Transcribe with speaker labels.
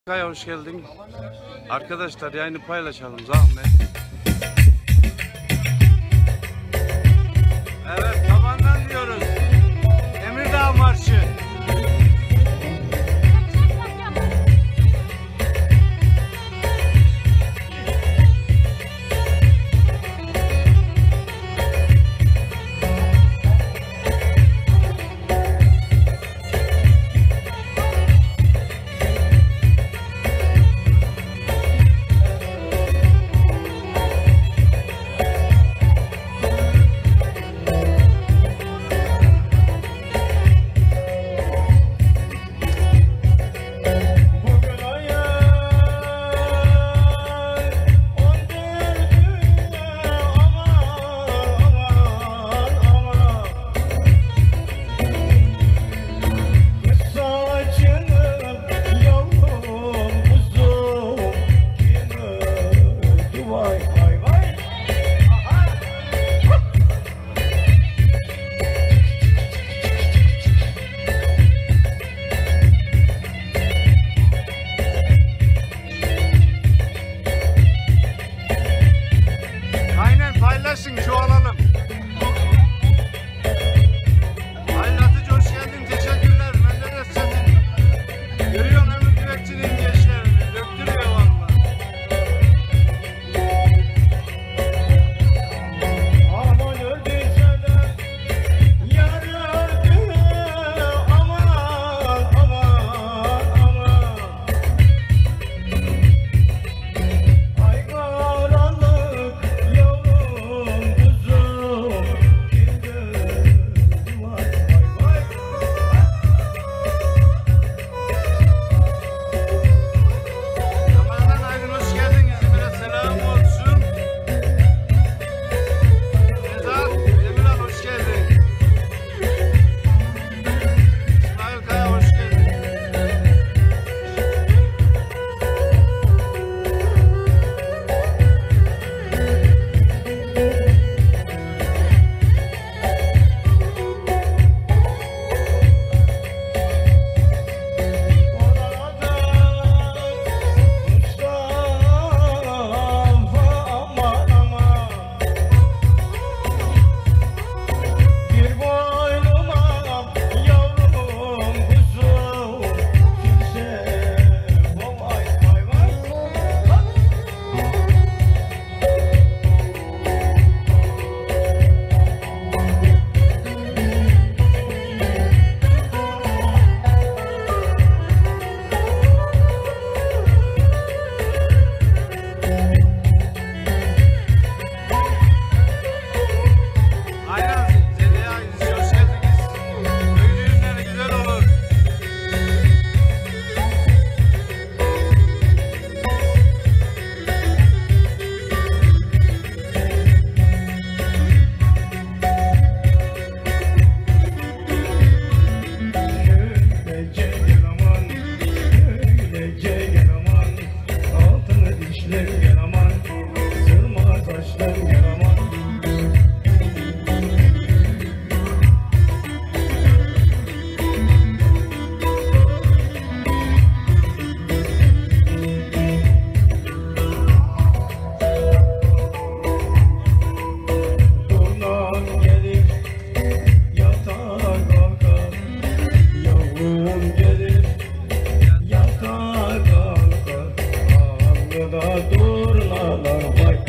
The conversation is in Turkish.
Speaker 1: Kaya hoş geldin. Arkadaşlar yayını paylaşalım zahmet. Evet, tabandan diyoruz. Emirdağ Marşı. Paylaşın, çoğalalım. Halil Atıcı hoş geldin, teşekkürler. Menderes Çetin. Görüyorsun Emir Kürekçiliğin gençlerini, döktürüyor valla.
Speaker 2: Aman öldüyse de yar öldü, aman aman aman. Ay karanlık yavrum kuzum, kimdir vay vay vay.
Speaker 1: Ramazan Aydın hoş geldin, İzmir'e selam olsun. Vedat Emirhan hoş geldin. İsmail Kaya hoş geldin. Aynen Zeliha İzci hoş geldiniz. Köy düğünleri güzel olur.
Speaker 2: Altını dişler gel aman, sırma taşlar gel aman. Turnan gelir, yatağa kalkar. Yavrum gelir, yatağa kalkar. Alnıda turnalar vay